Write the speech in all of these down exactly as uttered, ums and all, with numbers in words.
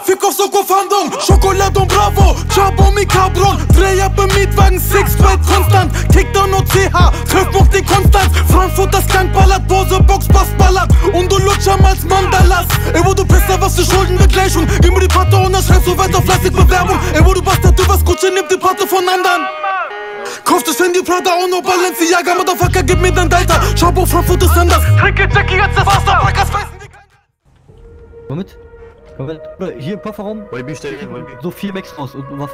Fick auf Soko-Fahndung, Schokolade und Bravo, Chabo, Mikabron, Dreh ab im Mietwagen, Six, Flight, konstant, Kickdown und C H, Treffpunkt die Konstant, Frankfurt, das Gang ballert, Bose, Box, Bass ballert, und du lutscher als Mandalas. Ey, wo du Pisser, was für Schuldenbegleichung, gib mir die Patte und dann schreibst du weiter fleißig Bewerbung. Ey, wo du Bastard, du was Kutsche, nimm die Patte von anderen. Kauf das Handy, Prada und no Balenciaga, Motherfucker, gib mir dein Delta, Chabo, Frankfurt ist anders. Trinke Jackie, jetzt das Wasser, Brackers weißen die Kante. Komm mit. Komm mit. Hier im Kofferraum. So vier Max raus und was.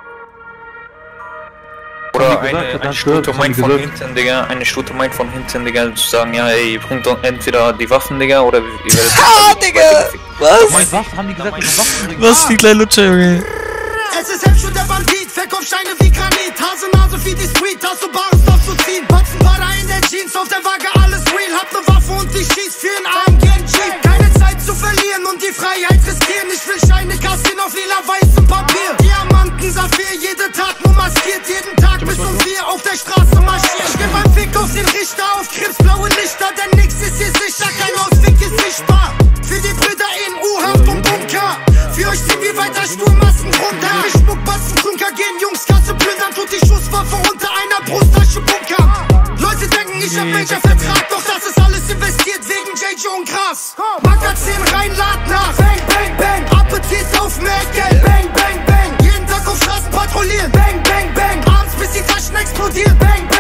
Oder eine, eine Stute meint von hinten, Digga, eine Stute meint von hinten, Digga, zu sagen, ja, ey, ihr bringt doch entweder die Waffen, Digga, oder ihr werdet... Ah, Digga! Was? Was? Haben die gesagt, wir Waffen, Digga? Was, die kleine Lutscher, Junge? Es ist Hemmschuh der Bandit, Verkaufsscheine wie Granit, Hasenase wie die Street, hast du Bares nachzuziehen, Batzen Bader in der Jeans, auf der Waage alles real, hab ne Waffe und ich schieß für ein A M G Jeep, keine Zeit zu verlieren und die Freiheit riskieren, ich will Scheine kassieren auf lila weißem Papier, Diamanten, Saphir, jede Tat nur maskiert, jeden Tag bis um vier auf der Straße marschiert, ich geb einen Fick auf den Richter, auf krebsblaue Lichter, denn nix ist hier sicher, kein Ausweg ist sichtbar, für die Brüder in U-Haft und Bunker, für euch ziehen wir weiter Sturmmassen runter. Ich schmuck Bassen, Klunker, gehen Jungs, Kasse plündern, tut die Schusswaffe unter einer Brusttasche bunkern. Leute denken, ich hab Major Vertrag, doch das ist alles investiert wegen J J und Gras. Magazin rein, lad nach, bang, bang, bang. Appetit auf mehr Geld, bang, bang, bang. Jeden Tag auf Straßen patrouillieren, bang, bang, bang. Abends bis die Taschen explodieren, bang, bang.